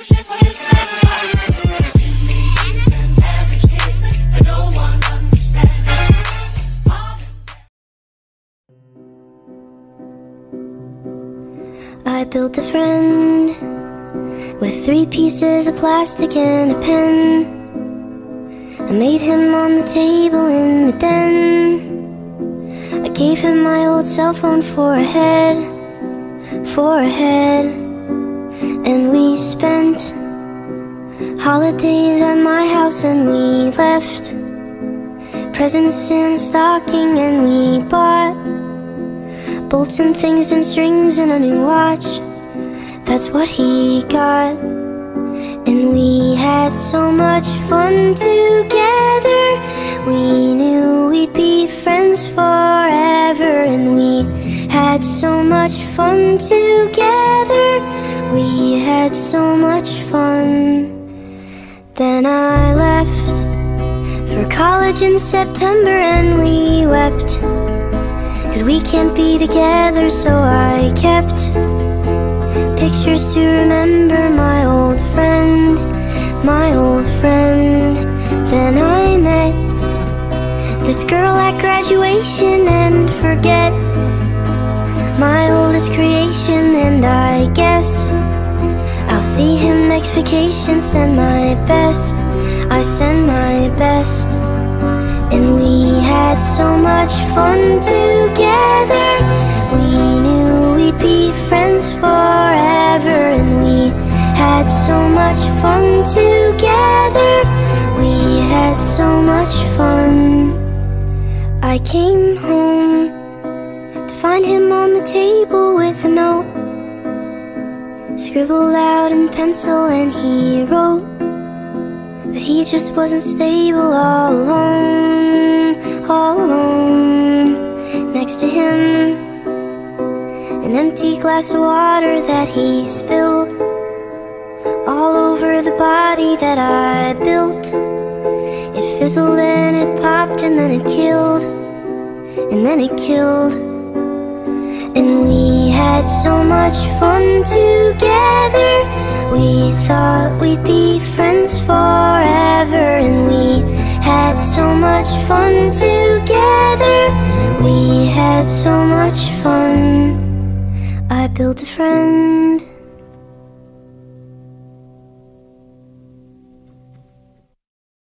I built a friend with 3 pieces of plastic and a pen. I made him on the table in the den. I gave him my old cell phone for a head, and we spent holidays at my house, and we left presents in a stocking, and we bought bolts and things and strings and a new watch. That's what he got. And we had so much fun together. We knew we'd be friends forever. And we had so much fun together. We had so much fun. Then I left for college in September, and we wept, 'cause we can't be together. So I kept pictures to remember my old friend, my old friend. Then I met this girl at graduation, and forget my oldest creation. And I guess I'll see him next vacation. Send my best, I send my best. And we had so much fun together. We knew we'd be friends forever. And we had so much fun together. We had so much fun. I came home to find him on the table with a note scribbled out in pencil, and he wrote that he just wasn't stable, all alone, all alone. Next to him, an empty glass of water that he spilled all over the body that I built. It fizzled and it popped, and then it killed, and then it killed. And we had so much fun together. We thought we'd be friends forever. And we had so much fun together. We had so much fun. I built a friend